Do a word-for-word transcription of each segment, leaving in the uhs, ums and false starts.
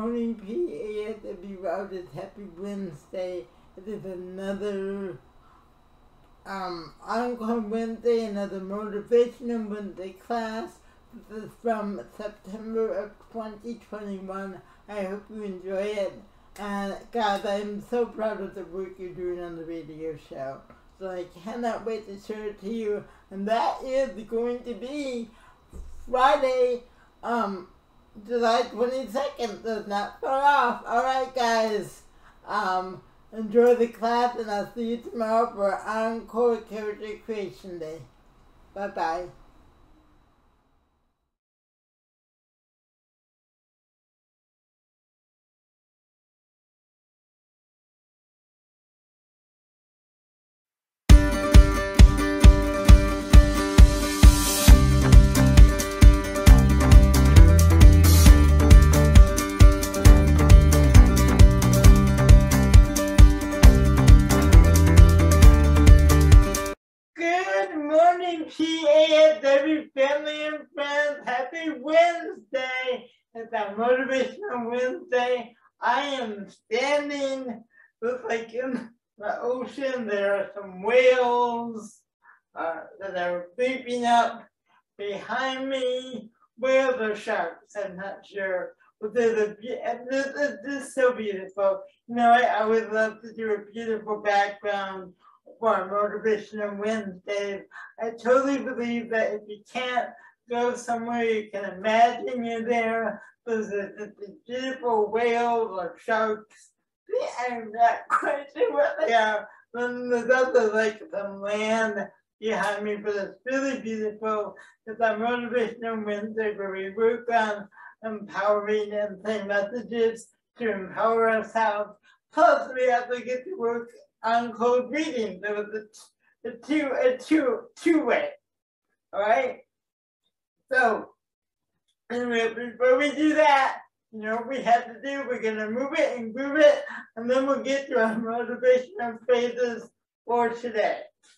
morning, P A S W artists. Happy Wednesday. It is another um, Encore Wednesday, another Motivational Wednesday class. This is from September of twenty twenty-one. I hope you enjoy it. And guys, I'm so proud of the work you're doing on the radio show. So I cannot wait to share it to you. And that is going to be Friday, um, July twenty-second. That's not far off. Alright guys, um, enjoy the class and I'll see you tomorrow for Encore Character Creation Day. Bye bye. P A S W family and friends, happy Wednesday. It's our Motivational Wednesday. I am standing, looks like in the ocean. There are some whales uh, that are creeping up behind me. Whales or sharks, I'm not sure. But there's a, this, this, this is so beautiful. You know, I, I would love to do a beautiful background for Motivational Wednesdays. I totally believe that if you can't go somewhere you can imagine you're there, those are the beautiful whales or sharks. I'm not quite sure what they are. Then there's other like some land behind me, but it's really beautiful. It's our Motivational Wednesday where we work on empowering and saying messages to empower ourselves. Plus we have to get to work on code reading. There was a, a two a two two way. Alright? So anyway, before we do that, you know what we have to do, we're gonna move it and groove it, and then we'll get to our motivational phrases for today.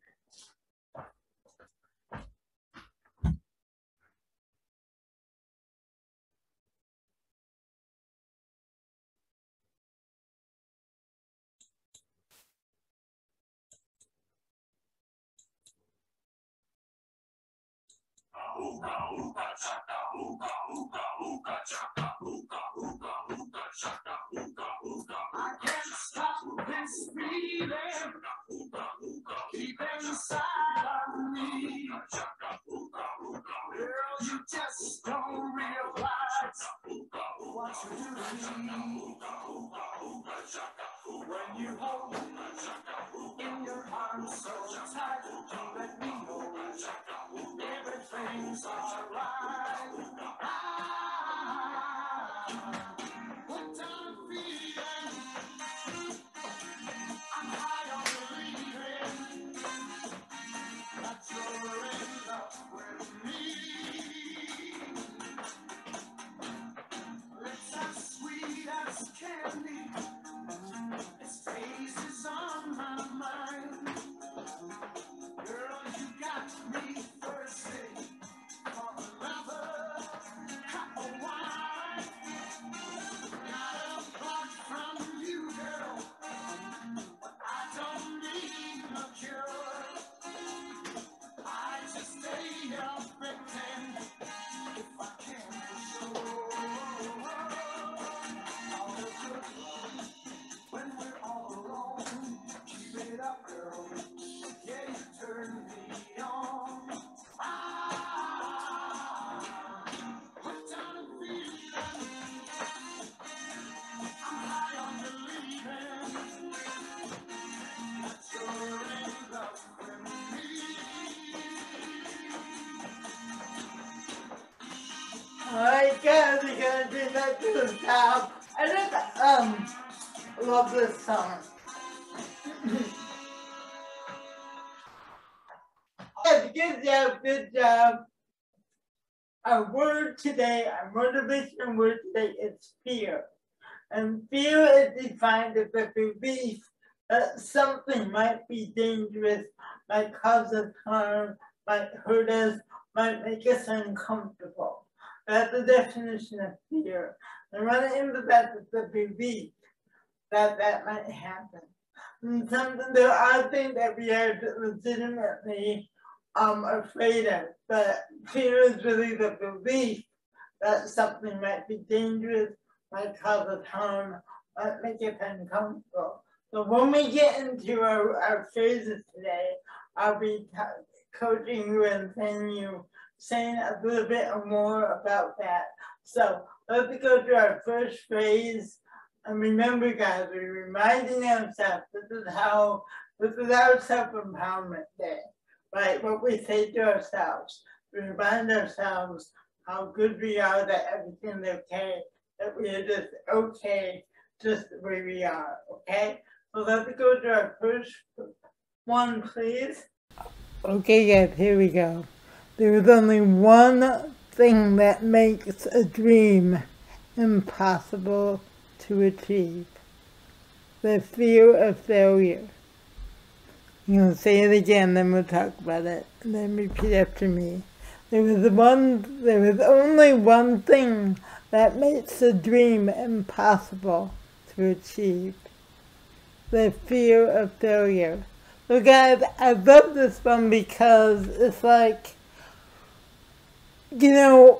Ooga ooga chaka ooga ooga ooga chaka ooga ooga ooga chaka ooga ooga. I can't stop this feeling deep inside of me. Girl, you just don't realize what you do to me. When you hold me in your arms so tight, you let me know everything's alright. What I'm feeling, I'm high on believing that you're in love with me. Lips as sweet as candy, this taste is on my mind. Girl, you got me thirsty for another cup of wine. Not apart from you, girl, but I don't need no cure. I just stay up and pretend if I can for sure. All the good when we're all alone. Keep it up, girl. Yeah, you turn me on. Ah, what I'm feeling, I'm high on believing that you're in love with me. Alright guys, we're gonna do that to the top. I just um love this song. Yes, good job, good job. Our word today, our motivation word today is fear. And fear is defined as a belief that something might be dangerous, might cause us harm, might hurt us, might make us uncomfortable. That's the definition of fear. And running into that is the belief that that might happen. And something, there are things that we are legitimately um, afraid of, but fear is really the belief that something might be dangerous, might cause us harm, might make us uncomfortable. So when we get into our, our phrases today, I'll be coaching you and saying you, saying a little bit more about that. So let's go to our first phrase. And remember, guys, we're reminding ourselves, this is how, this is our self-empowerment day, right? What we say to ourselves, we remind ourselves how good we are, that everything's okay, that we are just okay, just the way we are, okay? So let's go to our first one, please. Okay, guys, here we go. There is only one thing that makes a dream impossible to achieve: the fear of failure. You know, say it again, then we'll talk about it. And then repeat after me. There is one, there is only one thing that makes a dream impossible to achieve: the fear of failure. So guys, I love this one because it's like, you know,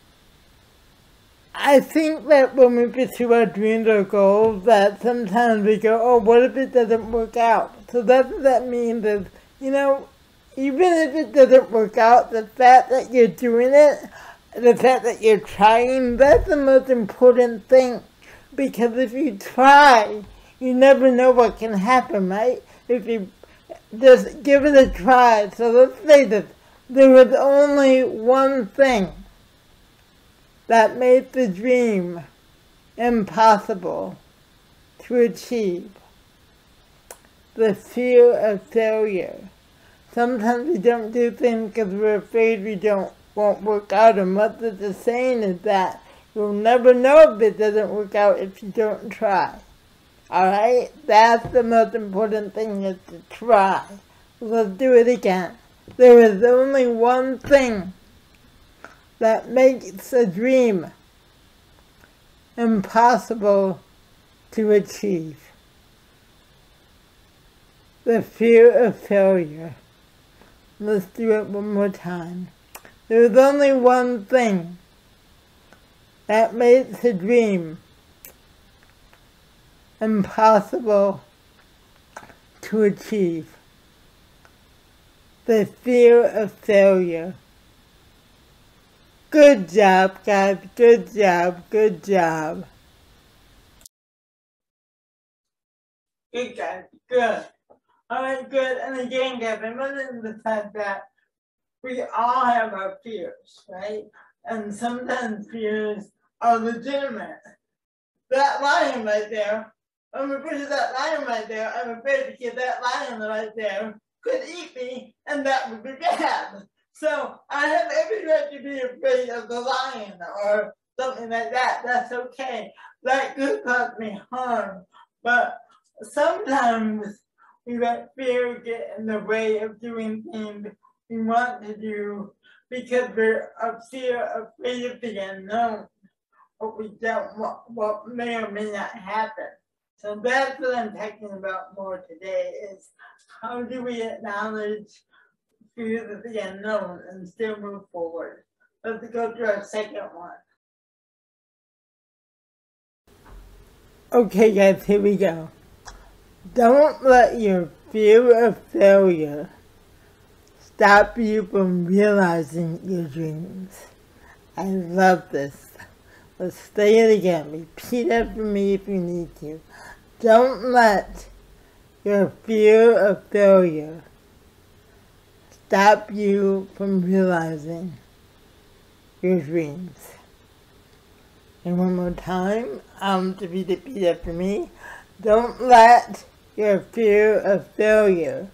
I think that when we pursue our dreams or goals, that sometimes we go, oh, what if it doesn't work out? So that's what that means is, you know, even if it doesn't work out, the fact that you're doing it, the fact that you're trying, that's the most important thing. Because if you try, you never know what can happen, right? If you just give it a try. So let's say that there was only one thing that made the dream impossible to achieve: the fear of failure. Sometimes we don't do things because we're afraid we don't won't work out, and what this is saying is that you'll never know if it doesn't work out if you don't try. Alright? That's the most important thing, is to try. Let's do it again. There is only one thing that makes a dream impossible to achieve: the fear of failure. Let's do it one more time. There's only one thing that makes a dream impossible to achieve: the fear of failure. Good job, guys. Good job. Good job. Good, guys. Good. All right, good. And again, guys, remember the fact that we all have our fears, right? And sometimes fears are legitimate. That lion right there, I'm afraid of that lion right there. I'm afraid because that lion right there could eat me, and that would be bad. So I have every right to be afraid of the lion or something like that. That's okay. That could cause me harm. But sometimes we let fear get in the way of doing things we want to do because we're of fear, afraid of the unknown, what we don't want, what may or may not happen. So that's what I'm talking about more today, is how do we acknowledge fear of the unknown and still move forward. Let's go to our second one. Okay guys, here we go. Don't let your fear of failure stop you from realizing your dreams. I love this. Let's say it again. Repeat after me if you need to. Don't let your fear of failure stop you from realizing your dreams. And one more time, um, to repeat after me. Don't let your fear of failure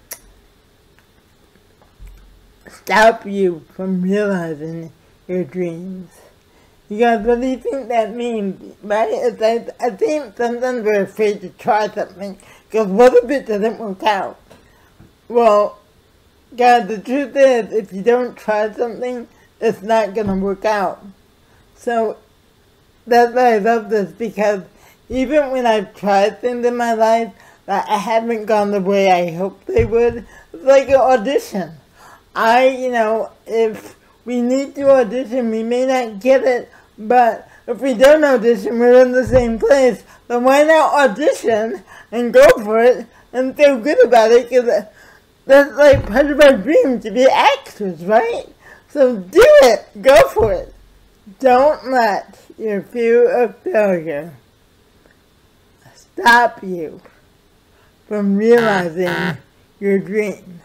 stop you from realizing your dreams. You guys, what do you think that means, right? It's like, I think sometimes we're afraid to try something, because what if it doesn't work out? Well, guys, the truth is, if you don't try something, it's not going to work out. So, that's why I love this, because even when I've tried things in my life that I haven't gone the way I hoped they would, it's like an audition. I, you know, if we need to audition, we may not get it, but if we don't audition, we're in the same place. Then why not audition and go for it and feel good about it? Because that's like part of our dream, to be actors, right? So do it. Go for it. Don't let your fear of failure stop you from realizing your dreams.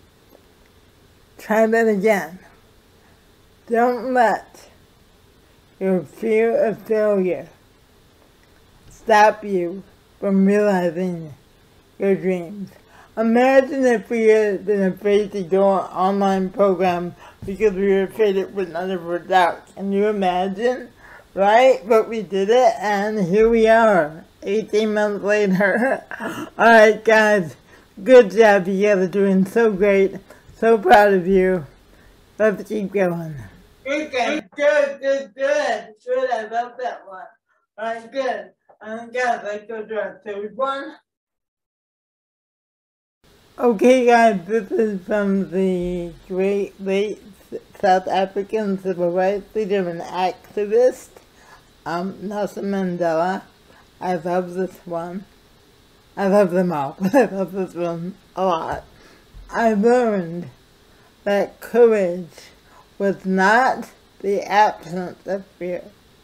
Try that again. Don't let your fear of failure stop you from realizing your dreams. Imagine if we had been afraid to go on an online program because we were afraid it would not have worked out. Can you imagine? Right? But we did it, and here we are, eighteen months later. Alright guys, good job. You guys are doing so great. So proud of you. Let's keep going. Good, good, good, good, good. Good, I love that one. Alright, good. And guys, let's go to our third one. Okay guys, this is from the great late South African civil rights leader and activist, um, Nelson Mandela. I love this one. I love them all, but I love this one a lot. I learned that courage was not the absence of fear,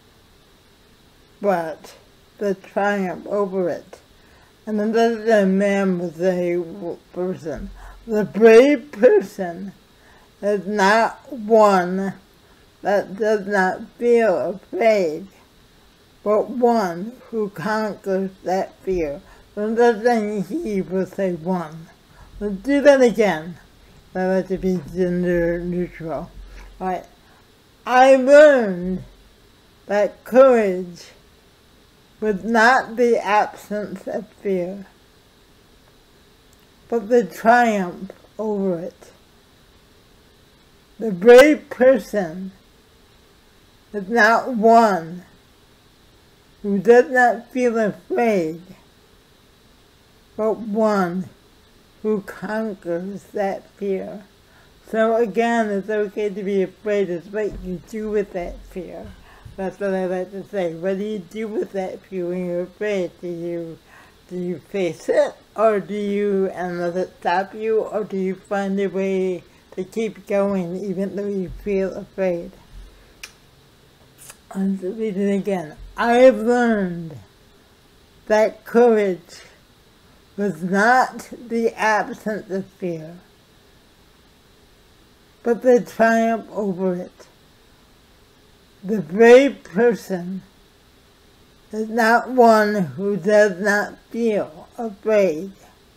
but the triumph over it. And another man was a person. The brave person is not one that does not feel afraid, but one who conquers that fear. Rather than he will say one. Let's do that again. I like to be gender neutral. Alright. I learned that courage was not the absence of fear, but the triumph over it. The brave person is not one who does not feel afraid, but one who conquers that fear. So again, it's okay to be afraid. It's what you do with that fear. That's what I like to say. What do you do with that fear when you're afraid? Do you, do you face it? Or do you, and let it stop you? Or do you find a way to keep going even though you feel afraid? Let's read it again. I have learned that courage was not the absence of fear, but the triumph over it. The brave person is not one who does not feel afraid,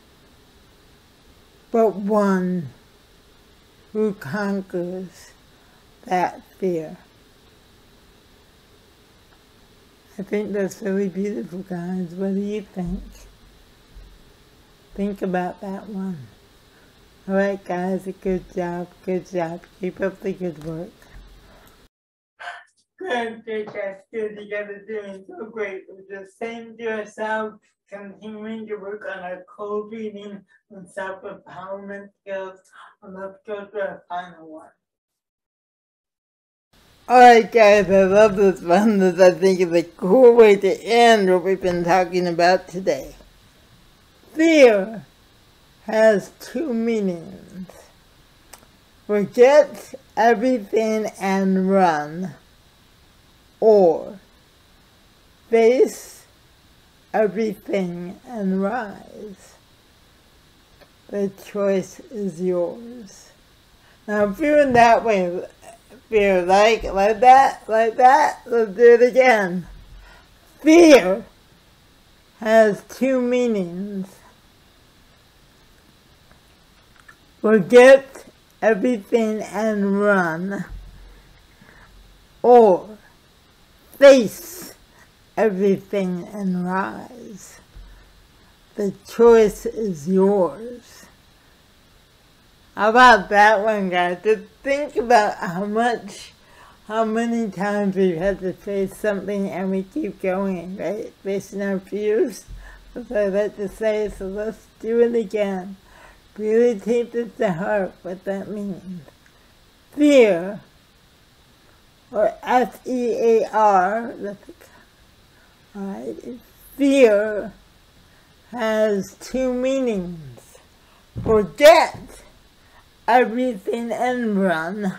but one who conquers that fear. I think that's really beautiful, guys. What do you think? Think about that one. Alright, guys, good job, good job. Keep up the good work. Good, good, guys, good. You guys are doing so great. We're just saying to yourself, continuing to work on our code reading and self-empowerment skills. And let's go to our final one. Alright guys, I love this one. This I think is a cool way to end what we've been talking about today. Fear has two meanings. Forget everything and run, or face everything and rise. The choice is yours. Now feeling that way, fear like, like that, like that, let's do it again. Fear has two meanings. Forget everything and run, or face everything and rise. The choice is yours. How about that one, guys? Just think about how much how many times we've had to face something and we keep going, right? Facing our fears. That's what I like to say, so let's do it again. Really take this to heart, what that means. Fear, or F E A R, right? Fear has two meanings. Forget everything and run,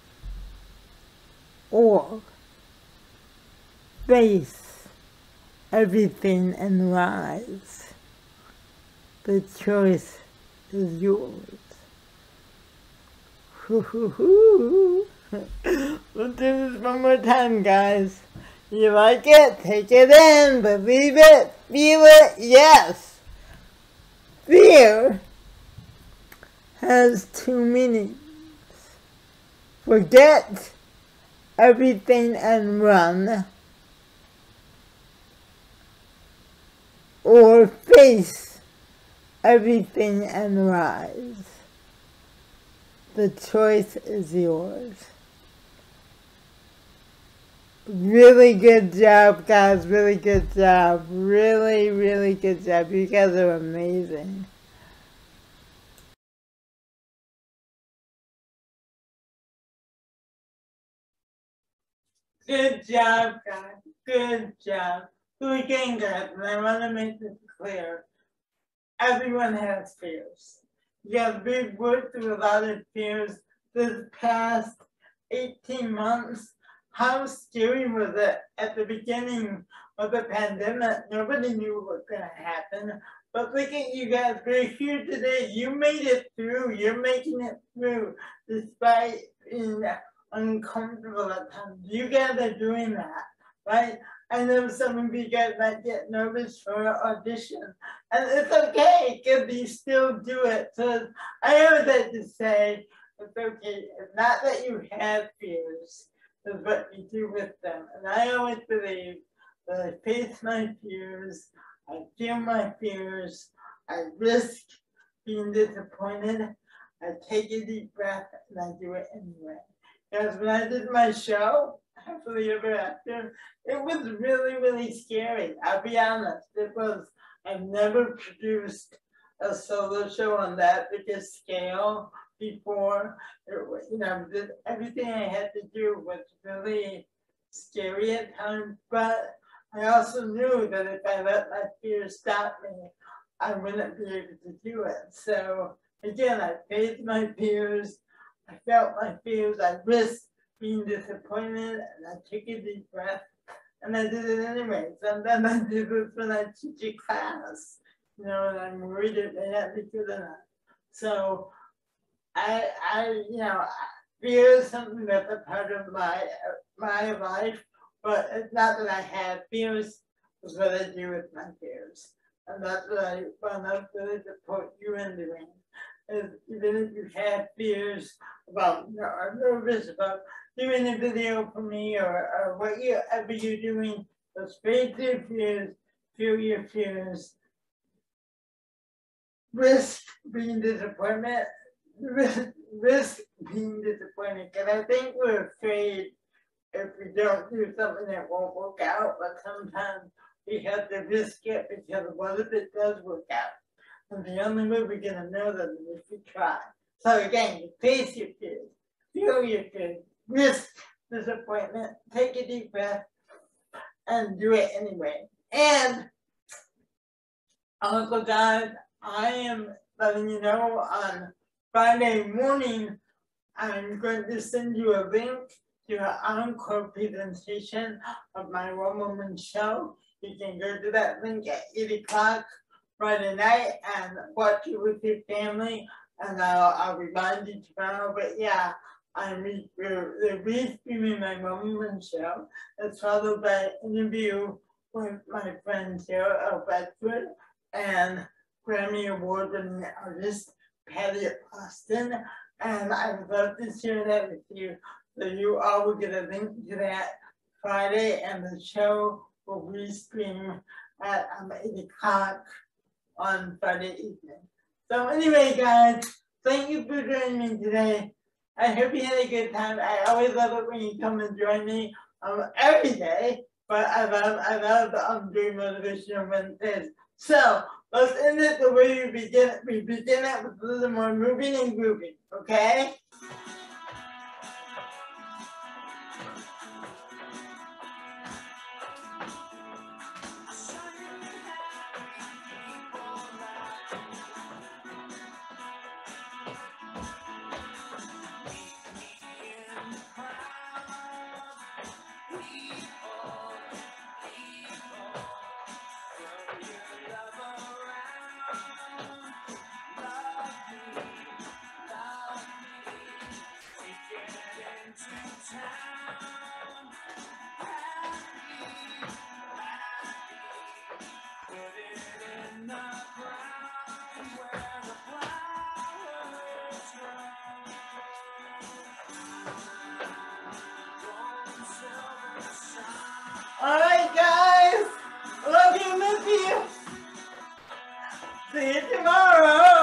or face everything and rise. The choice is yours. We'll do this one more time, guys. You like it? Take it in, believe it, feel it, yes. Fear has two meanings. Forget everything and run, or face everything and rise. The choice is yours. Really good job, guys. Really good job. Really, really good job. You guys are amazing. Good job, guys. Good job. So again, guys, and I want to make this clear. Everyone has fears. Yeah, we've worked through a lot of fears this past eighteen months. How scary was it at the beginning of the pandemic? Nobody knew what was going to happen. But look at you guys, we're here today. You made it through. You're making it through despite being uncomfortable at times. You guys are doing that, right? I know some of you guys might get nervous for an audition, and it's okay because you still do it. So I always like to say, it's okay. It's not that you have fears, it's what you do with them. And I always believe that I face my fears, I feel my fears, I risk being disappointed, I take a deep breath, and I do it anyway. Because when I did my show, Happily Ever After, it was really, really scary. I'll be honest. It was, I've never produced a solo show on that biggest scale before. It, you know, everything I had to do was really scary at times, but I also knew that if I let my fears stop me, I wouldn't be able to do it. So again, I faced my fears, I felt my fears, I risked being disappointed, and I took a deep breath, and I did it anyway. Sometimes I do this when I teach a class, you know, and I'm worried it may not be good enough. So I, I, you know, fear is something that's a part of my my life, but it's not that I have fears. It's what I do with my fears, and that's what I want to really support you in doing. Is even if you have fears about, you know, are nervous about doing a video for me or, or whatever you're doing, just face your fears, feel your fears, risk being disappointed, risk, risk being disappointed. Because I think we're afraid if we don't do something that won't work out, but sometimes we have to risk it because what if it does work out? And the only way we're gonna know that is if we try. So again, face your fears, feel your fears, risk disappointment, take a deep breath, and do it anyway. And Uncle God, I am letting you know on Friday morning, I'm going to send you a link to an encore presentation of my One Woman show. You can go to that link at eight o'clock Friday night and watch it with your family, and I'll, I'll remind you tomorrow. But yeah, I'm re re-streaming my One Woman show. It's followed by an interview with my friend Sarah Bedford and Grammy Award-winning artist Patty Austin. And I would love to share that with you. So you all will get a link to that Friday, and the show will re-stream at um, eight o'clock on Friday evening. So anyway, guys, thank you for joining me today. I hope you had a good time. I always love it when you come and join me um, every day. But I love, I love um, doing Motivational Wednesdays. So let's end it the way we begin. We begin it with a little more moving and grooving. Okay? Alright guys, love you, miss you. See you tomorrow.